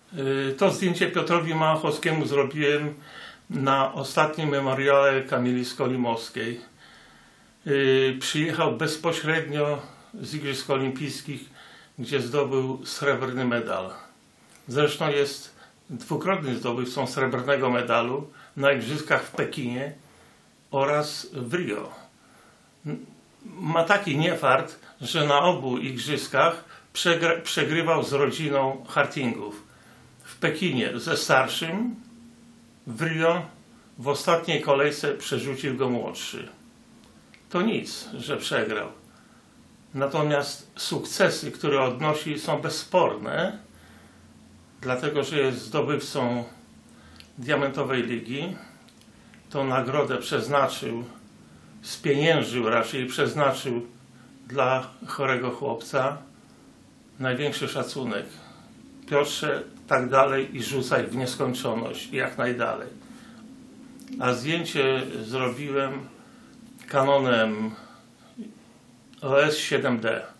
To zdjęcie Piotrowi Małachowskiemu zrobiłem na ostatnim memoriale Kamili Skolimowskiej. Przyjechał bezpośrednio z Igrzysk Olimpijskich, gdzie zdobył srebrny medal. Zresztą jest dwukrotnym zdobywcą srebrnego medalu na Igrzyskach w Pekinie oraz w Rio. Ma taki niefart, że na obu Igrzyskach przegrywał z rodziną Hartingów. W Pekinie ze starszym, w Rio w ostatniej kolejce przerzucił go młodszy. To nic, że przegrał. Natomiast sukcesy, które odnosi, są bezsporne, dlatego że jest zdobywcą Diamentowej Ligi. Tą nagrodę przeznaczył, spieniężył raczej, przeznaczył dla chorego chłopca. Największy szacunek. Piotrze, tak dalej i rzucaj w nieskończoność, jak najdalej. A zdjęcie zrobiłem Canonem OS 7D.